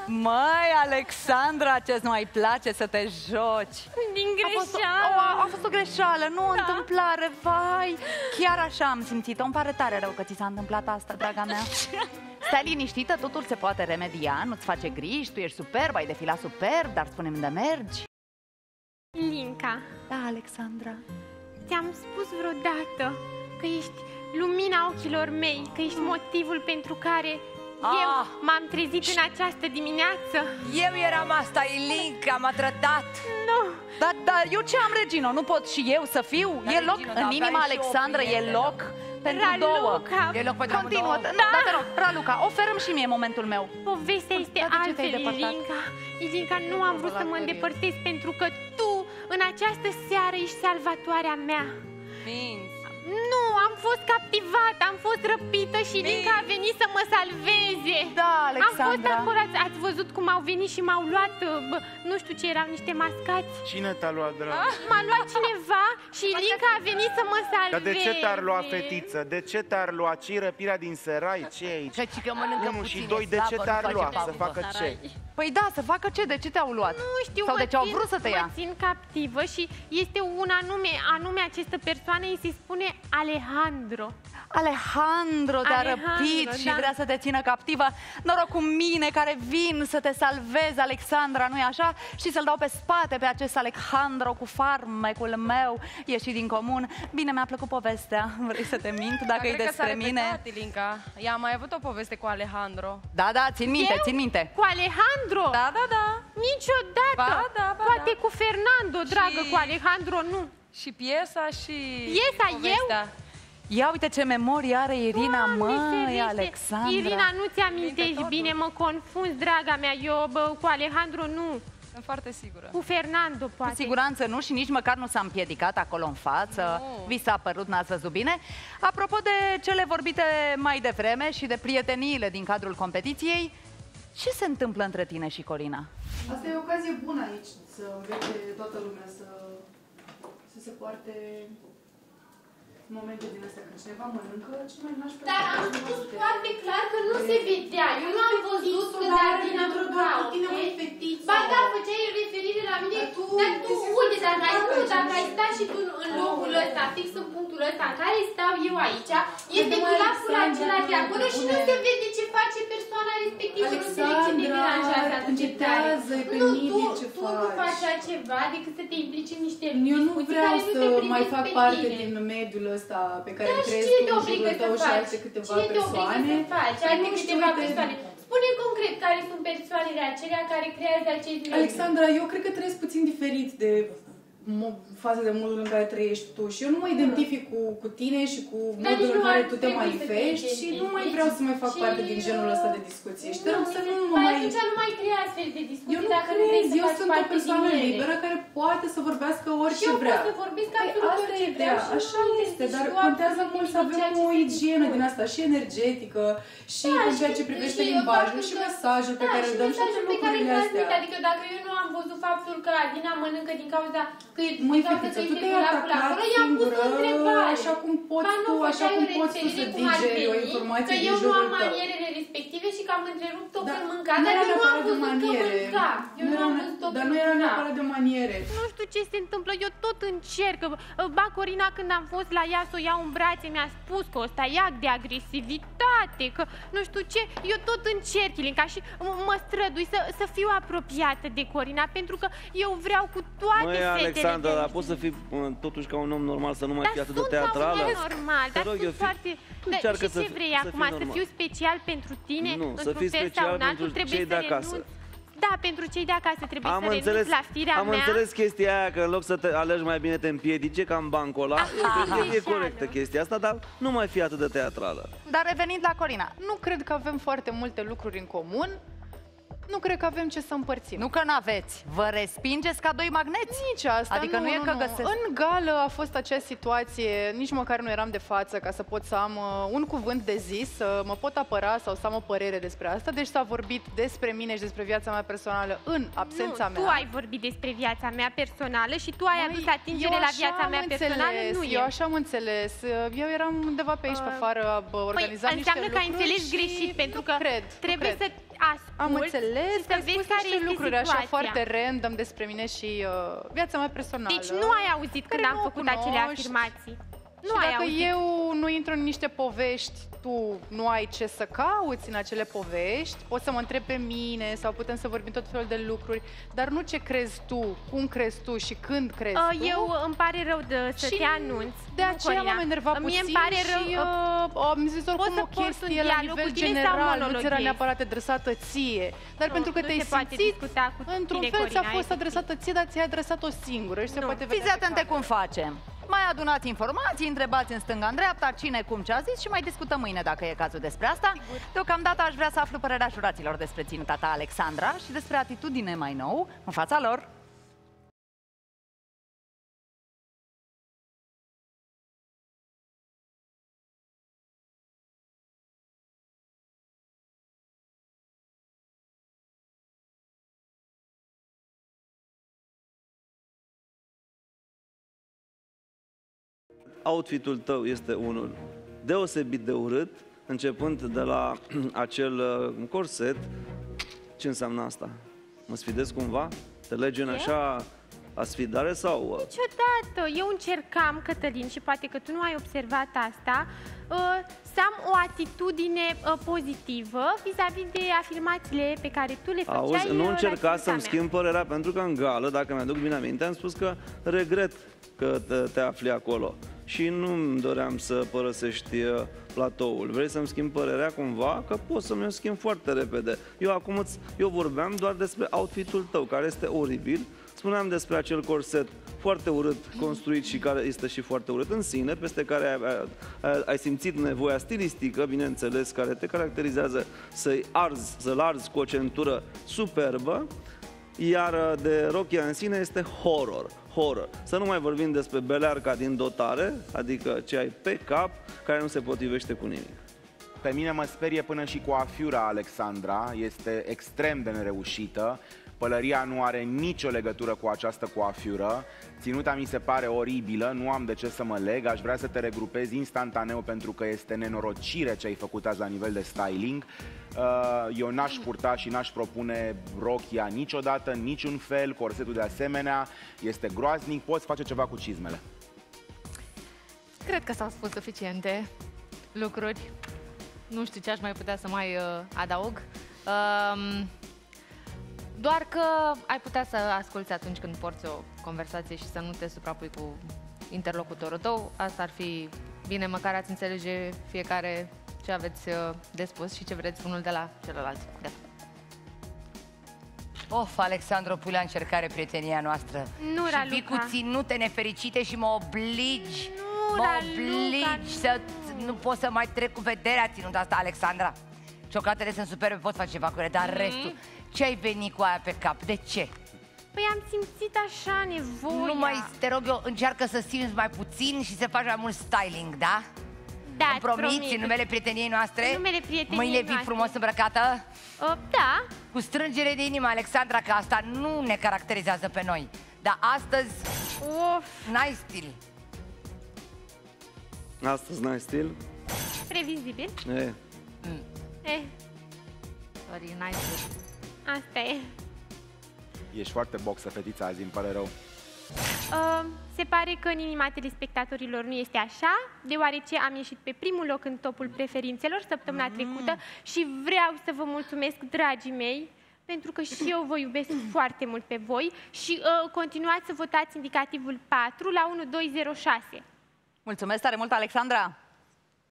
Măi, Alexandra, ce-ți nu mai place să te joci? Din greșeală. A fost o greșeală, nu o întâmplare, vai. Chiar așa am simțit-o, îmi pare tare rău că ți s-a întâmplat asta, draga mea. Stai liniștită, totul se poate remedia, nu-ți face griji, tu ești superb, ai defilat superb, dar spune-mi unde mergi. Ilinca. Da, Alexandra. Ți-am spus vreodată că ești lumina ochilor mei, că ești motivul pentru care eu m-am trezit în această dimineață. Eu eram asta, Ilinca, m-a trădat. Nu. Dar eu ce am, Regino? Nu pot și eu să fiu? E loc în inima Alexandra, e loc pentru două. E loc pentru Continuă, da, te rog, Raluca, oferă-mi și mie momentul meu. Povestea este altfel, Ilinca. Ilinca, nu am vrut să mă îndepărtez pentru că tu, în această seară, ești salvatoarea mea. Minți. Nu, am fost captivată, am fost răpită și Ilinca a venit să mă salveze. Da, Alexandra. Am fost acolo, ați văzut cum au venit și m-au luat, nu știu ce erau, niște mascați. Cine te-a luat, dragă? M-a luat cineva și Ilinca a venit să mă salveze. Dar de ce te-ar lua, fetiță? De ce te-ar lua? Ce-i răpirea din serai? Ce e aici? Că mănâncă 1 și puține 2, de ce slabă, te-ar nu lua? face Să pauză. facă ce? Păi da, să facă ce? De ce te-au luat? Nu știu, sau de ce au vrut să te ia? Mă țin captivă și este un anume această persoană, îi se spune Alejandro. Alejandro te-a răpit și vrea să te țină captivă. Noroc cu mine care vin să te salvez, Alexandra, nu-i așa? Și să-l dau pe spate pe acest Alejandro cu farmecul meu ieșit din comun. Bine, mi-a plăcut povestea. Vrei să te mint dacă e despre mine? Ilinca. Ea a mai avut o poveste cu Alejandro. Da, da, țin minte, țin minte. Cu Alejandro? Da, da, da. Niciodată. Poate cu Fernando, dragă, cu Alejandro nu. Și piesa și Piesa, povestea. Ia uite ce memorie are Irina, măi, Alexandra. Irina, nu ți-amintești bine, mă confunzi, draga mea. Eu cu Alejandro nu. Sunt foarte sigură. Cu Fernando, poate. Cu siguranță nu și nici măcar nu s-a împiedicat acolo în față. Vi s-a părut, n-ați văzut bine? Apropo de cele vorbite mai devreme și de prieteniile din cadrul competiției, ce se întâmplă între tine și Corina? Asta e o ocazie bună aici, să învețe toată lumea să se poarte momente din astea, când cineva mănâncă, ce mai n-aș putea. Dar am spus foarte clar că nu se vedea. Eu nu am văzut că Darina mânca, ok? Ba da, făceai referire la mine, dar tu, uite, dacă ai sta și tu în locul ăsta, fix în punctul ăsta în care stau eu aici, este culapul acela de acolo și nu se vede ce face persoana respectivă. Nu înțeleg ce te deranjează atât de tare. Nu, tu nu faci altceva decât să te implici în niște discuții care nu te să mai fac parte tine. din mediul ăsta pe care îl trăiesc cine te în obligă jurul tău să și faci? alte câteva Cine te obligă persoane. să faci? Alte Nu știu, câteva uite, persoane. Spune concret care sunt persoanele acelea care creează acest mediu. Alexandra, eu cred că trăiesc puțin diferit de față de modul în care trăiești tu și eu nu mă identific cu tine și cu modul în care tu te manifesti și nu mai vreau să mai fac parte din genul ăsta de discuție. Și te rog să nu mă mai... Atunci nu mai crea astfel de discuții. Eu nu crezi, eu sunt o persoană liberă care poate să vorbească orice vrea. Și eu pot să vorbesc absolut orice vreau. Așa este, dar contează mult să avem o igienă din asta și energetică și în ceea ce privește limbajul și mesajul pe care îl dăm și toate lucrurile astea. Adică dacă eu nu am văzut faptul că Adina mănâncă din cauza că măi, fetiță, tu te-ai atacat singură, așa cum poți tu, așa cum poți tu să digeri o informație din jurul tău. Că eu nu am manierele respective și că am întrerupt-o pe mâncat, dar eu nu am văzut că mânca. Eu nu am văzut-o Dar nu era neapărat de maniere. Nu știu ce se întâmplă, eu tot încerc. Ba, Corina, când am fost la ea să o iau în brațe, mi-a spus că ăsta e act de agresivitate, că nu știu ce. Eu tot încerc, Ilinca, și mă strădui să fiu apropiată de Corina, pentru că eu vreau cu toate setele. Dar poți să fii totuși ca un om normal, să nu mai fii atât de teatrală? Dar sunt normal, dar sunt foarte... Și ce vrei acum, să fiu special pentru tine? Nu, să fii special pentru cei de acasă. Da, pentru cei de acasă trebuie să renunț la firea mea. Am înțeles chestia aia, că în loc să te alegi mai bine te împiedice, ca în bancul ăla. E corectă chestia asta, dar nu mai fi atât de teatrală. Dar revenind la Corina, nu cred că avem foarte multe lucruri în comun. Nu cred că avem ce să împărțim. Nu că n-aveți. Vă respingeți ca doi magneți? Nici asta. Adică nu e că găsesc. În gală a fost acea situație, nici măcar nu eram de față ca să pot să am un cuvânt de zis, să mă pot apăra sau să am o părere despre asta. Deci s-a vorbit despre mine și despre viața mea personală în absența mea. Tu ai vorbit despre viața mea personală și tu ai adus atingere la viața mea personală, nu eu așa am înțeles. Eu eram undeva pe aici, pe afară, organizam niște lucruri. Înseamnă că ai înțeles greșit, pentru că trebuie să ascult. Am înțeles, și să ai vezi spus care niște este lucruri situația. așa foarte random despre mine și viața mea personală. Deci nu ai auzit când am făcut acele afirmații. Nu și ai dacă auzit. eu nu intru în niște povești, tu nu ai ce să cauți în acele povești, poți să mă întrebi pe mine sau putem să vorbim tot felul de lucruri, dar nu ce crezi tu, cum crezi tu și când crezi tu. Eu îmi pare rău să te anunț. De aceea m-am enervat Mie puțin îmi pare rău, și am zis oricum o chestie la nivel general, nu ți era neapărat adresată ție, dar pentru că te-ai simțit, într-un fel ți-a fost adresată ție, dar ți-ai adresat-o singură și se poate vedea. Fiți atente cum facem. Mai adunați informații, întrebați în stânga-în-dreapta cine cum ce a zis și mai discutăm mâine dacă e cazul despre asta. Deocamdată aș vrea să aflu părerea juraților despre ținuta ta, Alexandra, și despre atitudine mai nou în fața lor. Outfitul tău este unul deosebit de urât, începând de la acel corset. Ce înseamnă asta? Mă sfidezi cumva? Te legi în așa a sfidare sau... Niciodată. Eu încercam, Cătălin, și poate că tu nu ai observat asta, să am o atitudine pozitivă vis-a-vis de afirmațiile pe care tu le făceai. Auzi, nu încerca să-mi mea. schimb părerea, pentru că în gală, dacă mi-aduc bine aminte, am spus că regret că te afli acolo și nu-mi doream să părăsești platoul. Vrei să-mi schimb părerea cumva? Că pot să-mi o schimb foarte repede. Eu vorbeam doar despre outfitul tău, care este oribil. Spuneam despre acel corset foarte urât construit și care este și foarte urât în sine, peste care ai simțit nevoia stilistică, bineînțeles, care te caracterizează să-l arzi cu o centură superbă, iar de rochia în sine este horror. Să nu mai vorbim despre belearca din dotare, adică ce ai pe cap, care nu se potrivește cu nimic. Pe mine mă sperie până și coafiura, Alexandra, este extrem de nereușită. Pălăria nu are nicio legătură cu această coafiură. Ținuta mi se pare oribilă, nu am de ce să mă leg. Aș vrea să te regrupezi instantaneu pentru că este nenorocire ce ai făcut azi la nivel de styling. Eu n-aș purta și n-aș propune rochia niciodată, în niciun fel. Corsetul de asemenea este groaznic. Poți face ceva cu cizmele. Cred că s-au spus suficiente lucruri. Nu știu ce aș mai putea să mai adaug. Doar că ai putea să asculți atunci când porți o conversație și să nu te suprapui cu interlocutorul tău. Asta ar fi bine, măcar ați înțelege fiecare ce aveți de spus și ce vreți unul de la celălalt. Of, Alexandru, pui la încercare prietenia noastră. Nu, și Raluca. vii cu ținute nefericite și mă obligi. Să nu pot să mai trec cu vederea ținuta asta, Alexandra. Ciocolatele sunt superbe, pot face ceva cu ele, dar restul, ce ai venit cu aia pe cap? De ce? Păi am simțit așa nevoia. Nu mai, te rog eu, încearcă să simți mai puțin și să faci mai mult styling, da? Da, îmi promiți în numele prieteniei noastre? În numele prieteniei mâine vii noastre. frumos îmbrăcată? Da. Cu strângere de inimă, Alexandra, că asta nu ne caracterizează pe noi. Dar astăzi n-ai stil. Astăzi n-ai stil? Previzibil. Sorry, n-ai stil. Asta e. Ești foarte boxă, fetița, azi, îmi pare rău. Se pare că în inima telespectatorilor nu este așa, deoarece am ieșit pe primul loc în topul preferințelor săptămâna trecută și vreau să vă mulțumesc, dragii mei, pentru că și eu vă iubesc foarte mult pe voi și continuați să votați indicativul 4 la 1206. Mulțumesc tare mult, Alexandra!